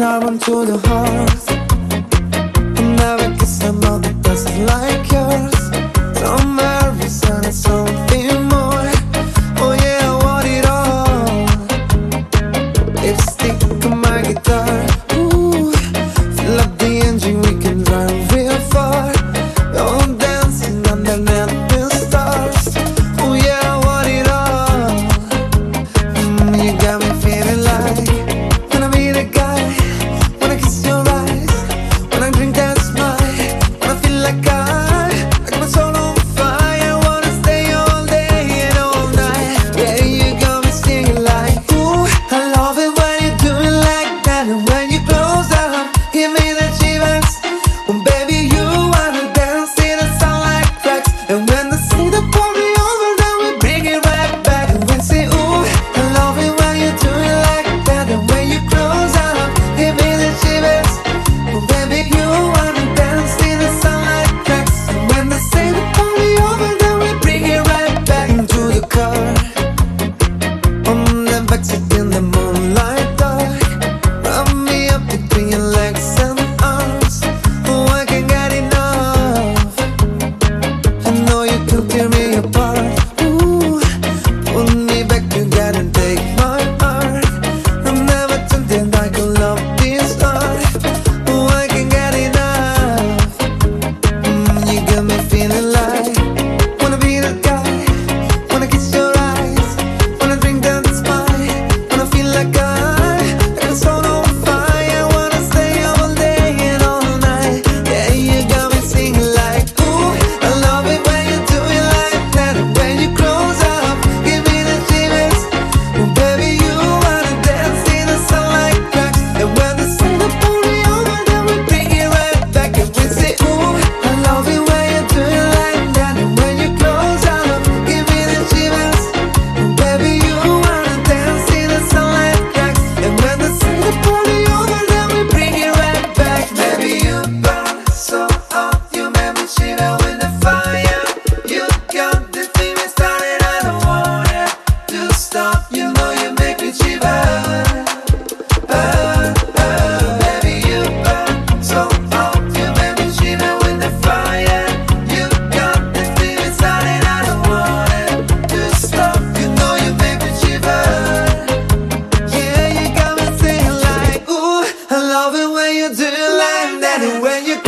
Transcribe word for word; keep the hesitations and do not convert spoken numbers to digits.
arm to the heart. I never kissed a mouth that doesn't like yours. Somewhere inside something more. Oh yeah, I want it all. Lipstick on my guitar. Ooh, fill up the engine, we can drive real far. Go dancing underneath the stars. Oh yeah, I want it all. Mm, you got me feeling like wanna be the guy, wanna kiss your eyes, wanna drink that smile, wanna feel like I, like my soul on fire, wanna stay all day and all night. Yeah, you got me singing like, ooh, I love it when you do it like that, and when you close up, give me the shivers. When baby you wanna dance in the sunlight cracks, and when the sea the party over, then we bring it right back, and we say, ooh, I love it when you do it like that, and when you close up, give me the shivers. When baby you wanna dance in the sunlight cracks, and when the sea the party over, then we bring it right back into the car. On the backseat in the moonlight dark, wrap me up between your legs and arms. Oh, I can't get enough. I know you can tear me apart. Ooh, pull me back together and take my heart. I'm never tempted, I could love this heart. Oh, I can't get enough. Mm, you got me feeling like wanna be the guy, wanna kiss your eyes, wanna drink that smile, wanna feel like I, like a soul on fire, wanna stay all day and all night. Yeah, you got me singing like, ooh, I love it when you do it like that, and when you close up, give me the shivers. Well, baby, you wanna dance in the sunlight cracks, and when the sun the party over, then we bring it right back, and we say, ooh, I love it when you do it like that, and when you close up, give me the shivers. Well, baby, you wanna dance in the sunlight cracks, and when the sun the party over, then we bring it right back. Baby, you burn so hot, you make me shiver with the fire. You got the thing that started, I don't want it to stop. You know you make me shiver. Uh, uh, baby, you burn so hot, you make me shiver with the fire. You got the thing that started, I don't want it to stop. You know you make me shiver. Yeah, you got me singing like, ooh, I love it when you do it like that, and when you